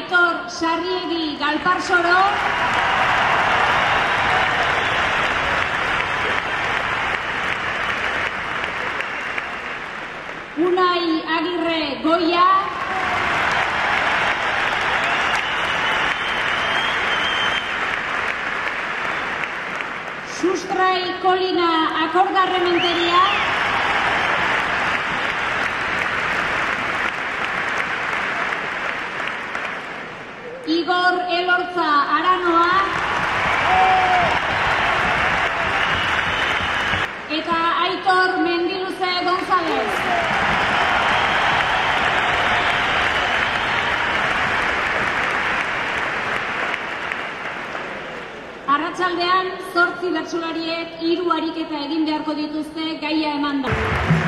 Aitor Sarriegi Galparsoro, Unai Agirre Goia, Sustrai Kolina Akordarrementeria, Igor Elortza Aranoa eta Aitor Mendiluze González. Arratsaldean 8 bertsolariek 3 ariketa egin beharko dituzte gaia emanda.